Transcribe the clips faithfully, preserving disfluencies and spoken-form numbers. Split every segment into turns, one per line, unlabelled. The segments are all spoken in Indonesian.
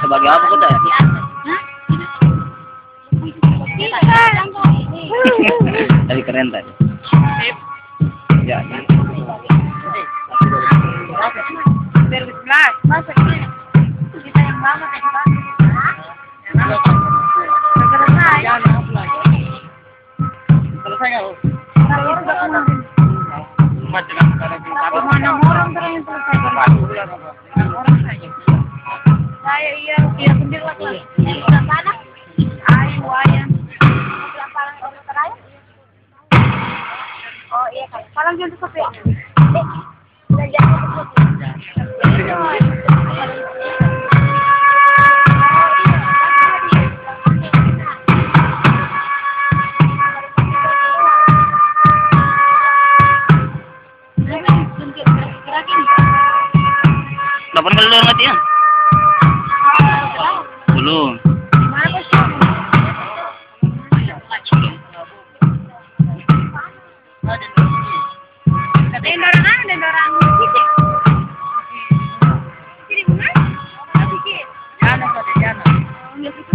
Bagi apa kok dah? Tadi keren tadi. Ya.
Berbelas, masa kita yang lama yang baru. Selesai.
Selesai nggak?
Kalau itu gak mau. Mana orang terang yang selesai? Orang saja. Saya iya, iya sendiri lah. Udah mana? Ayo, ayam. Palang orang terakhir. Oh iya kan. Palang jangan tutup ya. Udah jangan tutup.
Lapan kali luar mati ya? Belum.
Katanya orang anu dan orang fisik. Jadi benar? Fisik. Jana saja jana. Enggak gitu.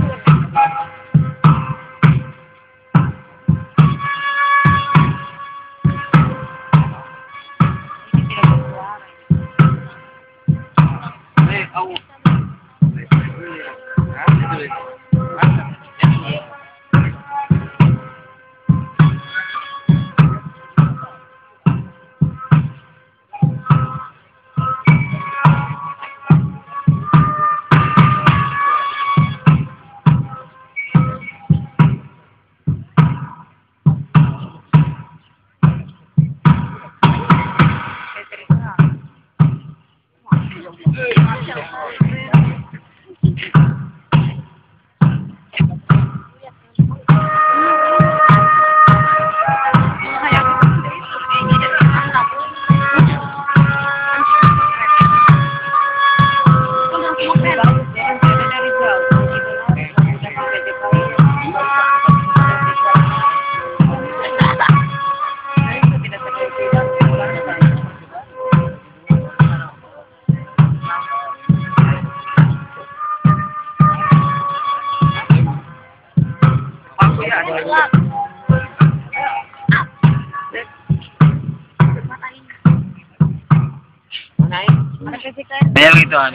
Banyak gituan.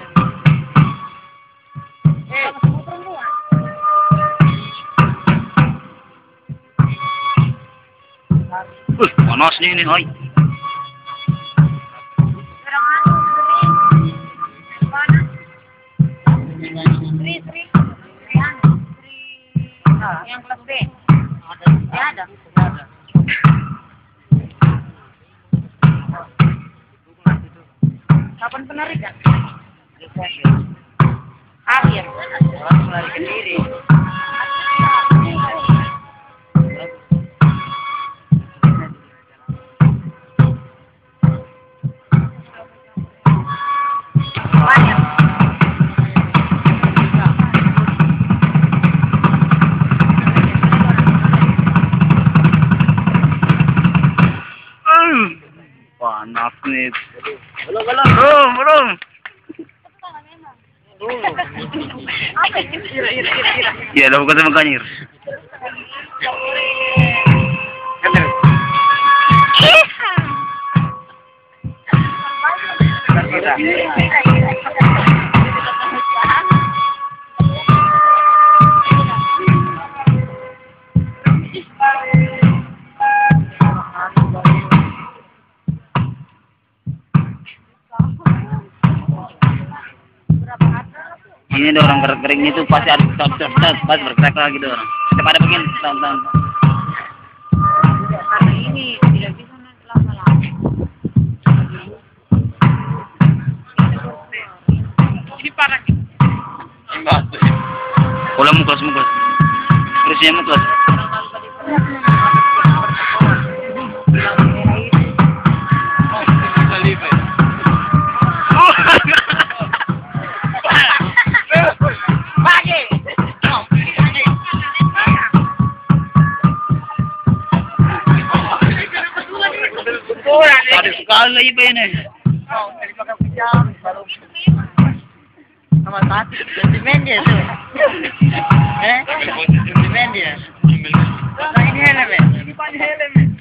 Uh, panas nih ini, hoi.
Yang kelas B. Ya ada. Kapan penarikan? Akhir. Orang melarikan diri. Banyak.
Panas nih. Belum, belum, belum, belum.
Apa itu? Ira, ira, ira, ira.
Ya, dah bukan sama kanyir. Ini ada orang gerak-geriknya itu pasti ada stop-stop, pasti bergerak lagi tuh orang. Setiap ada begini, tahun-tahun.
Karena ini tidak bisa nanti lama-lama. Ini parah nih.
Enggak. Kalau muklas muklas. Terusnya muklas. Ada sekali lagi pa yun eh.
Nomor satu, sentimen dia tuh. Eh? Sentimen dia. Nah ini helm ya? Ini helm ya?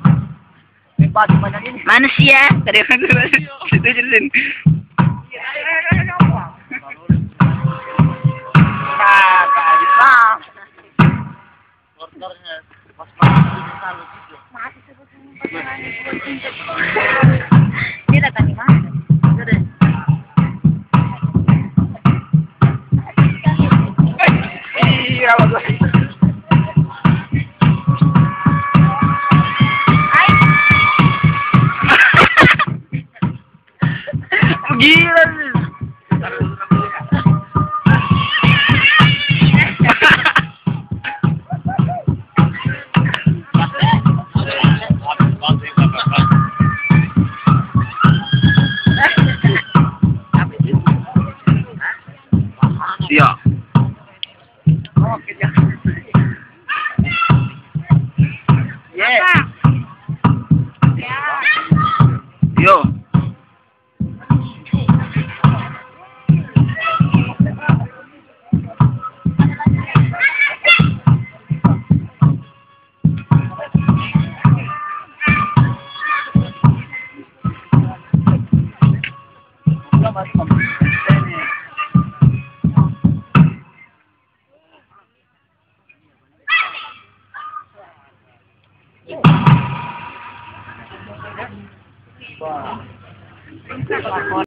Manusia dari mana itu jelin.
Dia datang di mana?
Iya, bagus. Gila sih. Iya.
Yeah.
Yo.
Wow.